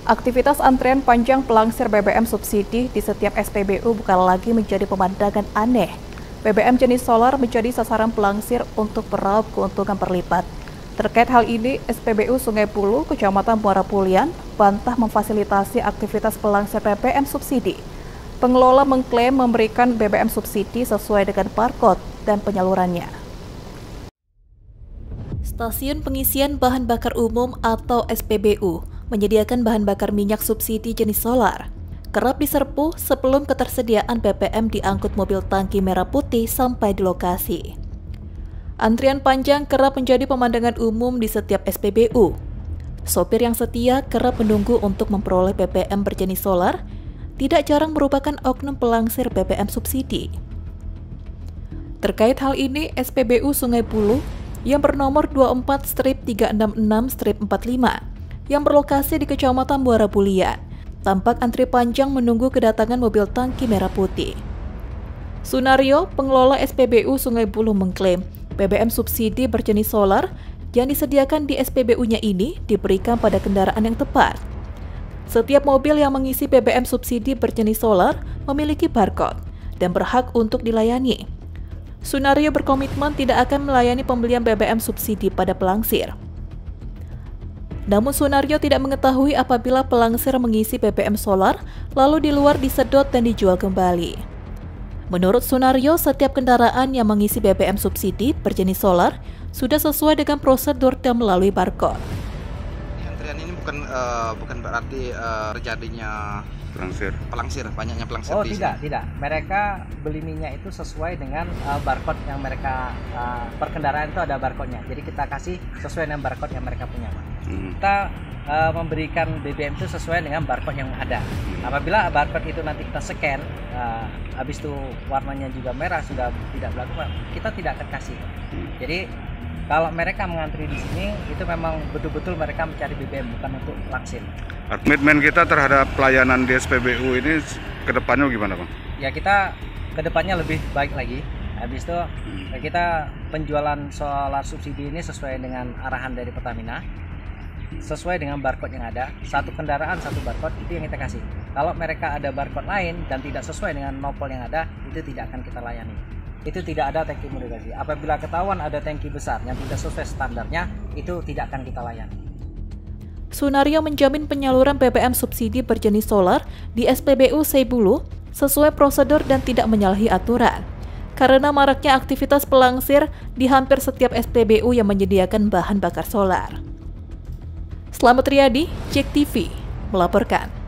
Aktivitas antrean panjang pelangsir BBM subsidi di setiap SPBU bukan lagi menjadi pemandangan aneh. BBM jenis solar menjadi sasaran pelangsir untuk meraup keuntungan berlipat. Terkait hal ini, SPBU Sungai Bulu, Kecamatan Muara Pulian, bantah memfasilitasi aktivitas pelangsir BBM subsidi. Pengelola mengklaim memberikan BBM subsidi sesuai dengan barcode dan penyalurannya. Stasiun Pengisian Bahan Bakar Umum atau SPBU menyediakan bahan bakar minyak subsidi jenis solar. Kerap diserbu sebelum ketersediaan BBM diangkut mobil tangki merah putih sampai di lokasi. Antrian panjang kerap menjadi pemandangan umum di setiap SPBU. Sopir yang setia kerap menunggu untuk memperoleh BBM berjenis solar, tidak jarang merupakan oknum pelangsir BBM subsidi. Terkait hal ini, SPBU Sungai Bulu yang bernomor 24-366-45 yang berlokasi di Kecamatan Muara Pulian, tampak antri panjang menunggu kedatangan mobil tangki merah putih. Sunario, pengelola SPBU Sungai Bulu mengklaim BBM subsidi berjenis solar yang disediakan di SPBU-nya ini diberikan pada kendaraan yang tepat. Setiap mobil yang mengisi BBM subsidi berjenis solar memiliki barcode dan berhak untuk dilayani. Sunario berkomitmen tidak akan melayani pembelian BBM subsidi pada pelangsir. Namun Sunario tidak mengetahui apabila pelangsir mengisi BBM solar, lalu di luar disedot dan dijual kembali. Menurut Sunario, setiap kendaraan yang mengisi BBM subsidi berjenis solar sudah sesuai dengan prosedur dan melalui barcode. Antrian ini bukan berarti terjadinya pelangsir, banyaknya pelangsir. Oh tidak. Mereka beli minyak itu sesuai dengan barcode yang mereka perkendaraan itu ada barcode-nya. Jadi kita kasih sesuai dengan barcode yang mereka punya. Kita memberikan BBM itu sesuai dengan barcode yang ada. Apabila barcode itu nanti kita scan, habis itu warnanya juga merah sudah tidak berlaku, kita tidak akan kasih. Jadi kalau mereka mengantri di sini, itu memang betul-betul mereka mencari BBM, bukan untuk langsir. Komitmen kita terhadap pelayanan di SPBU ini ke depannya gimana, Bang? Ya kita ke depannya lebih baik lagi. Habis itu kita penjualan solar subsidi ini sesuai dengan arahan dari Pertamina, sesuai dengan barcode yang ada. Satu kendaraan, satu barcode, itu yang kita kasih. Kalau mereka ada barcode lain dan tidak sesuai dengan nopol yang ada, itu tidak akan kita layani. Itu tidak ada tangki modifikasi. Apabila ketahuan ada tangki besar yang tidak sesuai standarnya, itu tidak akan kita layani. Sunario menjamin penyaluran BBM subsidi berjenis solar di SPBU Sungai Bulu sesuai prosedur dan tidak menyalahi aturan. Karena maraknya aktivitas pelangsir di hampir setiap SPBU yang menyediakan bahan bakar solar. Slamet Riyadi, JEK TV, melaporkan.